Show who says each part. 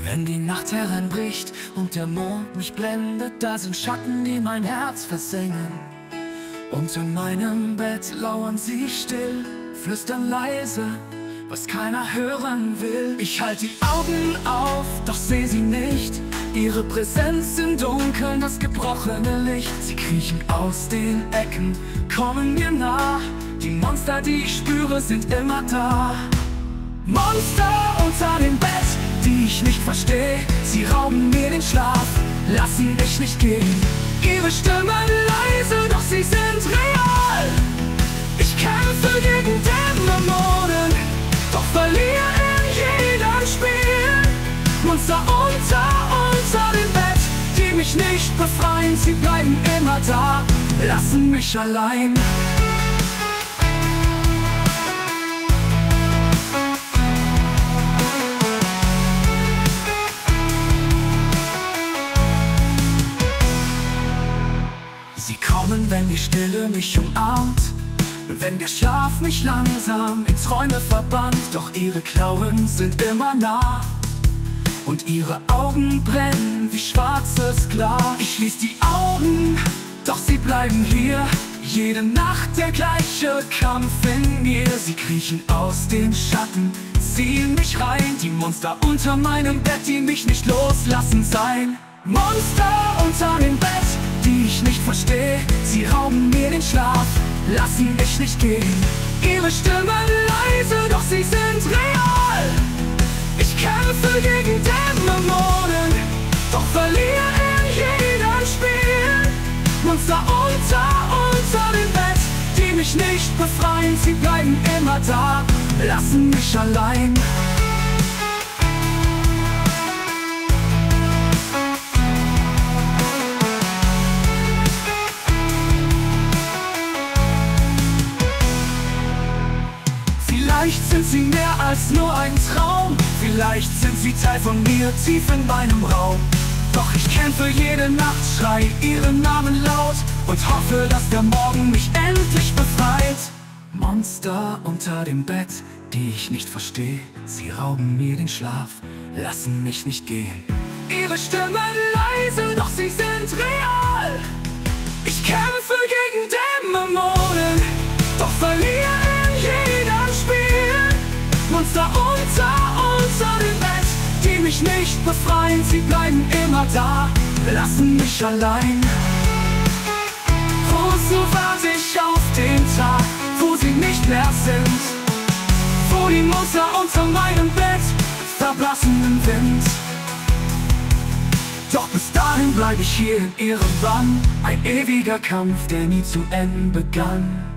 Speaker 1: Wenn die Nacht hereinbricht und der Mond mich blendet, da sind Schatten, die mein Herz versengen. Unter meinem Bett lauern sie still, flüstern leise, was keiner hören will. Ich halte die Augen auf, doch seh sie nicht. Ihre Präsenz im Dunkeln, das gebrochene Licht. Sie kriechen aus den Ecken, kommen mir nah. Die Monster, die ich spüre, sind immer da. Monster unter dem Bett, die ich nicht verstehe. Sie rauben mir den Schlaf, lassen mich nicht gehen. Ihre Stimmen leise, doch sie sind real. Ich kämpfe gegen Dämonen, doch verliere in jedem Spiel. Monster unter dem Bett, die mich nicht befreien. Sie bleiben immer da, lassen mich allein. Sie kommen, wenn die Stille mich umarmt, wenn der Schlaf mich langsam in Träume verbannt. Doch ihre Klauen sind immer nah und ihre Augen brennen wie schwarzes Glas. Ich schließ die Augen, doch sie bleiben hier. Jede Nacht der gleiche Kampf in mir. Sie kriechen aus den Schatten, ziehen mich rein. Die Monster unter meinem Bett, die mich nicht loslassen sein. Monster unter dem Bett, die ich nicht verstehe. Sie rauben mir den Schlaf, lassen mich nicht gehen. Ihre Stimmen leise, doch sie sind real. Ich kämpfe gegen Dämonen, doch verliere in jedem Spiel. Monster unter dem Bett, die mich nicht befreien. Sie bleiben immer da, lassen mich allein. Vielleicht sind sie mehr als nur ein Traum. Vielleicht sind sie Teil von mir, tief in meinem Raum. Doch ich kämpfe jede Nacht, schrei ihren Namen laut und hoffe, dass der Morgen mich endlich befreit. Monster unter dem Bett, die ich nicht verstehe. Sie rauben mir den Schlaf, lassen mich nicht gehen. Ihre Stimmen leise, doch sie sind real. Ich kämpfe gegen Dämonen, doch verliere in jedem Spiel. Monster unter dem Bett, die mich nicht befreien. Sie bleiben immer da, lassen mich allein. Wozu warte ich auf den Tag, wo sie nicht mehr sind? Wo die Monster unter meinem Bett verblassen im Wind. Doch bis dahin bleib ich hier in ihrem Bann. Ein ewiger Kampf, der nie zu Ende begann.